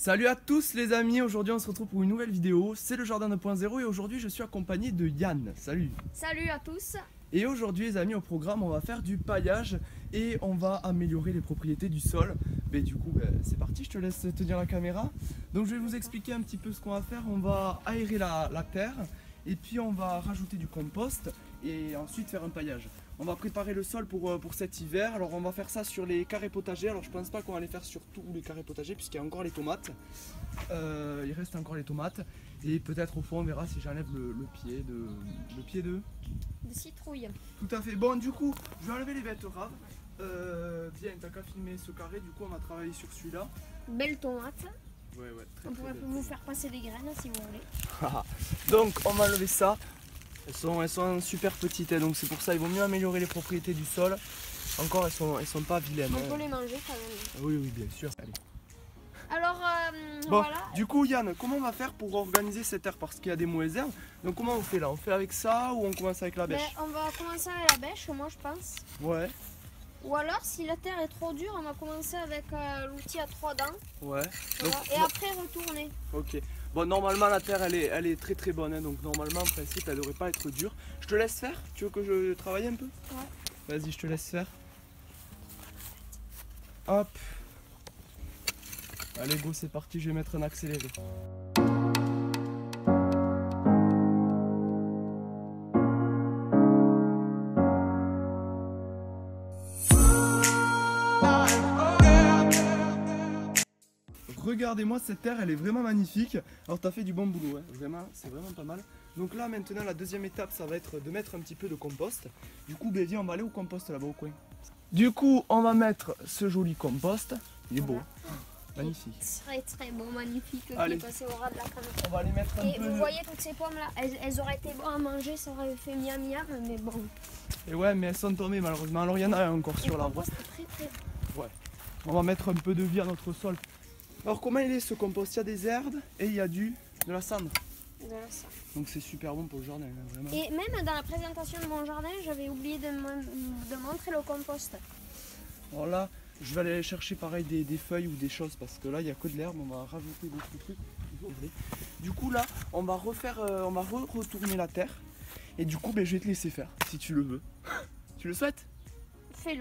Salut à tous les amis, aujourd'hui on se retrouve pour une nouvelle vidéo, c'est le Jardin 2.0 et aujourd'hui je suis accompagné de Yann. Salut. Salut à tous. Et aujourd'hui les amis, au programme on va faire du paillage et on va améliorer les propriétés du sol. Mais du coup c'est parti, je te laisse tenir la caméra. Donc je vais vous expliquer un petit peu ce qu'on va faire. On va aérer la terre et puis on va rajouter du compost et ensuite faire un paillage. On va préparer le sol pour cet hiver. Alors on va faire ça sur les carrés potagers. Alors je pense pas qu'on va les faire sur tous les carrés potagers puisqu'il y a encore les tomates. Il reste encore les tomates. Et peut-être au fond on verra si j'enlève le pied de citrouille. Tout à fait. Bon du coup je vais enlever les betteraves. Bien, t'as qu'à filmer ce carré. Du coup on va travailler sur celui-là. Belle tomate. Ouais, on pourrait vous faire passer des graines si vous voulez. Donc on va enlever ça. Elles sont super petites, hein, donc c'est pour ça il vaut mieux améliorer les propriétés du sol. Encore elles sont pas vilaines. On peut les manger quand même. Oui, bien sûr. Allez. Alors bon, voilà. Du coup Yann, comment on va faire pour organiser cette terre? Parce qu'il y a des mauvaises herbes. Donc comment on fait là? On fait avec ça ou on commence avec la bêche? On va commencer avec la bêche, moi je pense. Ouais. Ou alors si la terre est trop dure, on va commencer avec l'outil à 3 dents. Ouais. Voilà. Donc, et après retourner. Ok. Bon, normalement la terre elle est très bonne, hein, donc normalement en principe elle devrait pas être dure. Je te laisse faire? Tu veux que je travaille un peu? Ouais. Vas-y, je te laisse faire. Hop. Allez go, c'est parti, je vais mettre un accéléré. Regardez-moi cette terre, elle est vraiment magnifique. Alors t'as fait du bon boulot, hein. Vraiment, c'est vraiment pas mal. Donc là maintenant la deuxième étape ça va être de mettre un petit peu de compost. Du coup viens, on va aller au compost là-bas au coin. Du coup on va mettre ce joli compost. Il est beau, magnifique. Très beau, magnifique, qui allez. est passé au ras de la caméra. On va aller mettre un peu. Et vous voyez toutes ces pommes là, elles auraient été bonnes à manger, ça aurait fait miam miam, mais bon. Et ouais, mais elles sont tombées malheureusement. Alors il y en a encore sur l'arbre. Ouais. On va mettre un peu de vie à notre sol. Alors comment il est ce compost? Il y a des herbes et il y a de la cendre. Donc c'est super bon pour le jardin, hein, vraiment. Et même dans la présentation de mon jardin, j'avais oublié de montrer le compost. Alors là, je vais aller chercher pareil des feuilles ou des choses parce que là il n'y a que de l'herbe, on va rajouter d'autres trucs. Du coup là, on va retourner la terre et du coup je vais te laisser faire si tu le veux. Tu le souhaites? Fais-le.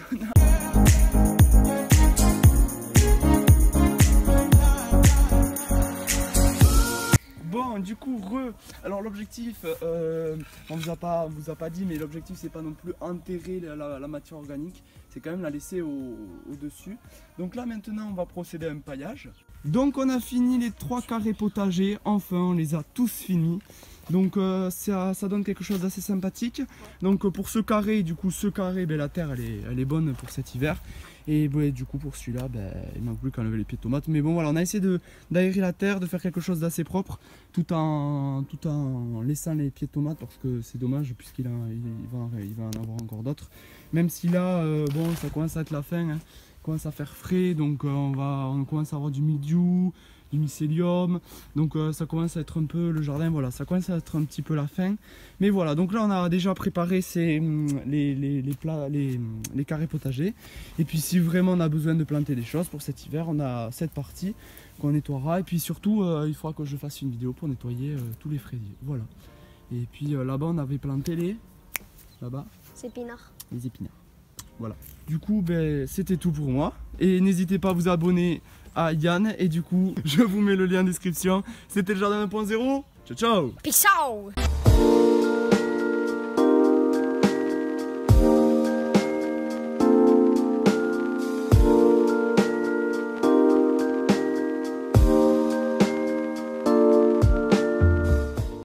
Bon, du coup, alors l'objectif, on vous a pas dit, mais l'objectif c'est pas non plus enterrer la matière organique, c'est quand même la laisser au-dessus. Donc là maintenant on va procéder à un paillage. Donc on a fini les 3 carrés potagers, enfin on les a tous finis. Donc ça donne quelque chose d'assez sympathique. Donc pour ce carré, la terre elle est bonne pour cet hiver. Et du coup pour celui-là, il manque plus qu'à enlever les pieds de tomates. Mais bon voilà, on a essayé d'aérer la terre, de faire quelque chose d'assez propre, tout en laissant les pieds de tomates parce que c'est dommage puisqu'il va en avoir encore d'autres. Même si là, bon ça commence à être la fin, hein, commence à faire frais, donc on commence à avoir du mildiou, du mycélium, donc ça commence à être un peu le jardin, voilà, ça commence à être un petit peu la fin. Mais voilà, donc là on a déjà préparé les carrés potagers. Et puis si vraiment on a besoin de planter des choses pour cet hiver, on a cette partie qu'on nettoiera. Et puis surtout, il faudra que je fasse une vidéo pour nettoyer tous les fraisiers. Voilà. Et puis là-bas on avait planté les épinards. Les épinards. Voilà. Du coup, c'était tout pour moi. Et n'hésitez pas à vous abonner à Yann. Et du coup, je vous mets le lien en description. C'était le Jardin 1.0. Ciao, ciao. Peace out.